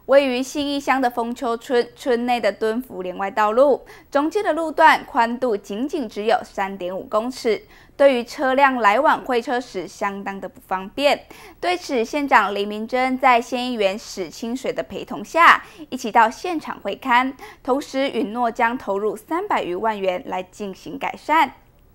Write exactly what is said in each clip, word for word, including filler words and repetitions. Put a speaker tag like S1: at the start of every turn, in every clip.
S1: 位于信义乡的丰丘村村内的敦福连外道路，中间的路段宽度仅仅只有 三点五公尺，对于车辆来往会车时相当的不方便。对此，县长李明珍在县议员史清水的陪同下，一起到现场会勘，同时允诺将投入三百余万元来进行改善。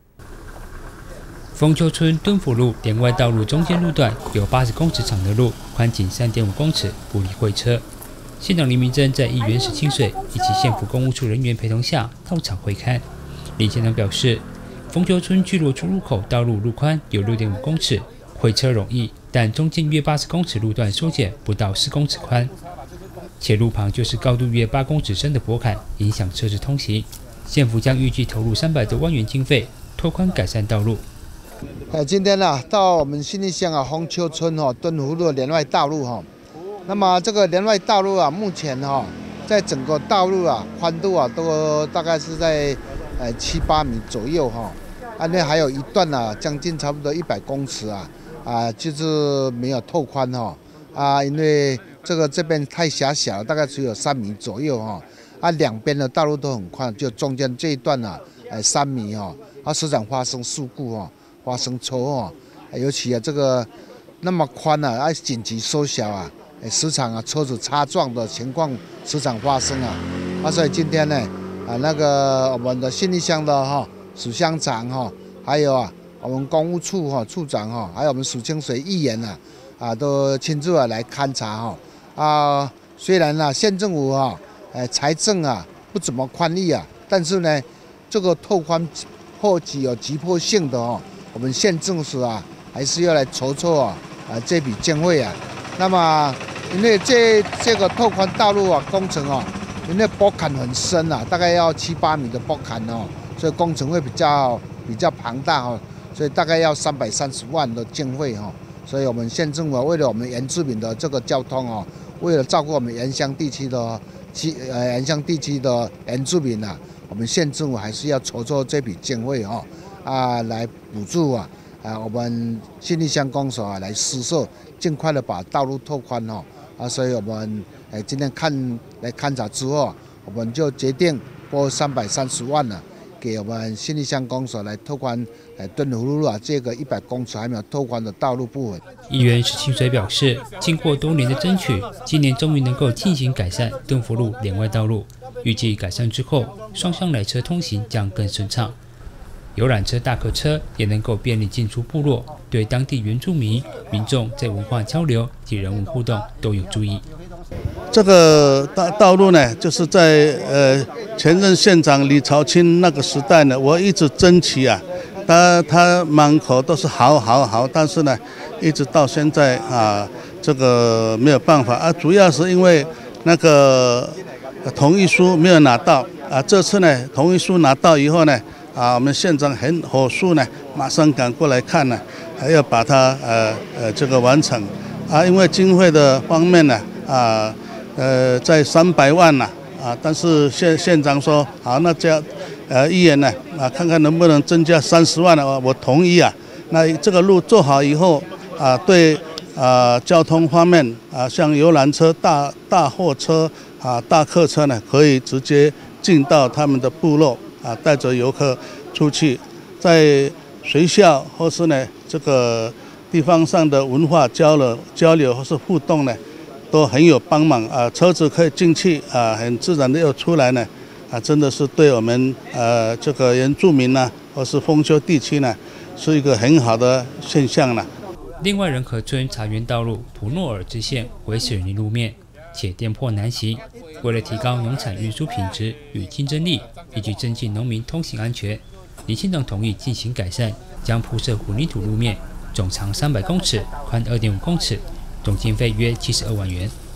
S2: 丰丘村敦福路连外道路中间路段有八十公尺长的路，宽仅 三点五公尺，不利会车。县长李明珍在议员史清水以及县府公务处人员陪同下到场会勘。李县长表示，丰丘村聚落出入口道路路宽有 六点五公尺，会车容易，但中间约八十公尺路段缩减不到四公尺宽，且路旁就是高度约八公尺深的驳坎，影响车子通行。县府将预计投入三百多万元经费，拓宽改善道路。
S3: 呃，今天呢、啊，到我们信义乡啊丰丘村哈、哦、敦福路连外道路哈、哦，那么这个连外道路啊，目前哈、哦，在整个道路啊宽度啊都大概是在呃七八米左右哈、哦，啊那还有一段啊将近差不多一百公尺啊啊就是没有拓宽哈、哦、啊，因为这个这边太狭小了，大概只有三米左右哈、哦，啊两边的道路都很宽，就中间这一段啊，呃三米哈、哦，啊时常发生事故哈、哦。 发生车祸，尤其啊这个那么宽啊，要紧急缩小啊，时常啊车子擦撞的情况时常发生啊，啊所以今天呢啊那个我们的信义乡的哈史乡长哈，还有啊我们公务处哈处长哈，还有我们史清水议员啊啊都亲自啊来勘察哈啊虽然呢、啊、县政府哈呃财政啊不怎么宽裕啊，但是呢这个拓宽或具有急迫性的哦。 我们县政府啊，还是要来筹措啊啊这笔经费啊。那么，因为这这个拓宽道路啊工程哦，因为驳坎很深啊，大概要七八米的驳坎哦，所以工程会比较比较庞大哦，所以大概要三百三十万的经费哈、哦。所以我们县政府为了我们原住民的这个交通哦，为了照顾我们原乡地区的区呃原乡地区的原住民啊，我们县政府还是要筹措这笔经费哈、哦。 啊，来补助啊，啊，我们信义乡公所啊来施设，尽快的把道路拓宽哦，啊，所以我们哎今天看来勘察之后，我们就决定拨三百三十万了，给我们信义乡公所来拓宽哎敦福路啊这个一百公尺还没有拓宽的道路部分。
S2: 议员史清水表示，经过多年的争取，今年终于能够进行改善敦福路连外道路，预计改善之后，双向来车通行将更顺畅。 游览车、大客车也能够便利进出部落，对当地原住民民众在文化交流及人文互动都有助益。
S4: 这个道道路呢，就是在呃前任县长李朝清那个时代呢，我一直争取啊，他他满口都是好好好，但是呢，一直到现在啊，这个没有办法啊，主要是因为那个同意书没有拿到啊，这次呢，同意书拿到以后呢。 啊，我们县长很火速呢，马上赶过来看呢，还要把它呃呃这个完成啊，因为经费的方面呢啊呃在三百万呢啊，但是县县长说好，那这样呃议员呢啊看看能不能增加三十万呢，我同意啊。那这个路做好以后啊，对啊交通方面啊，像游览车、大大货车啊、大客车呢，可以直接进到他们的部落。 啊，带着游客出去，在学校或是呢这个地方上的文化交流、交流或是互动呢，都很有帮忙啊。车子可以进去啊，很自然的又出来呢，啊，真的是对我们呃这个原住民呢，或是丰丘地区呢，是一个很好的现象了。
S2: 另外，仁和村茶园道路普诺尔支线为水泥路面。 且颠簸难行，为了提高农产运输品质与竞争力，以及增进农民通行安全，李县长同意进行改善，将铺设混凝土路面，总长三百公尺，宽二点五公尺，总经费约七十二万元。